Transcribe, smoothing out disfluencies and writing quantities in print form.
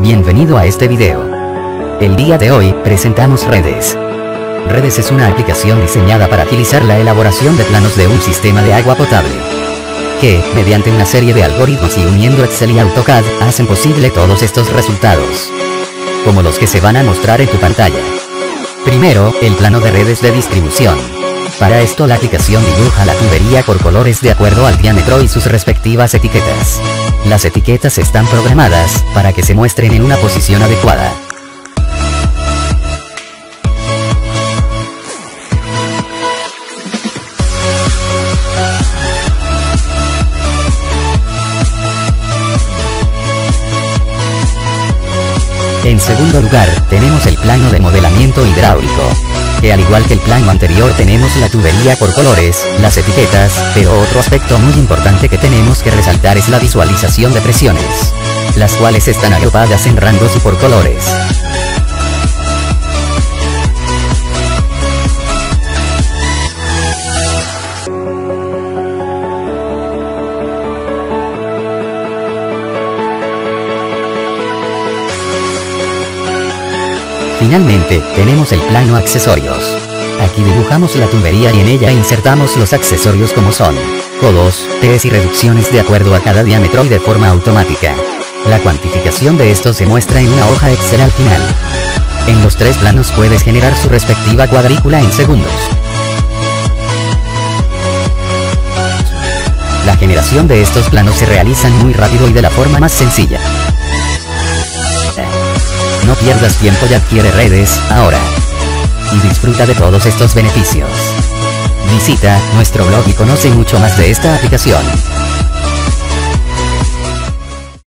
Bienvenido a este video. El día de hoy, presentamos Redes. Redes es una aplicación diseñada para agilizar la elaboración de planos de un sistema de agua potable, que, mediante una serie de algoritmos y uniendo Excel y AutoCAD, hacen posible todos estos resultados, como los que se van a mostrar en tu pantalla. Primero, el plano de redes de distribución. Para esto la aplicación dibuja la tubería por colores de acuerdo al diámetro y sus respectivas etiquetas. Las etiquetas están programadas para que se muestren en una posición adecuada. En segundo lugar, tenemos el plano de modelamiento hidráulico, que al igual que el plano anterior tenemos la tubería por colores, las etiquetas, pero otro aspecto muy importante que tenemos que resaltar es la visualización de presiones, las cuales están agrupadas en rangos y por colores. Finalmente, tenemos el plano accesorios. Aquí dibujamos la tubería y en ella insertamos los accesorios como son codos, Ts y reducciones de acuerdo a cada diámetro y de forma automática. La cuantificación de esto se muestra en una hoja Excel al final. En los tres planos puedes generar su respectiva cuadrícula en segundos. La generación de estos planos se realizan muy rápido y de la forma más sencilla. No pierdas tiempo y adquiere Redes ahora. Y disfruta de todos estos beneficios. Visita nuestro blog y conoce mucho más de esta aplicación.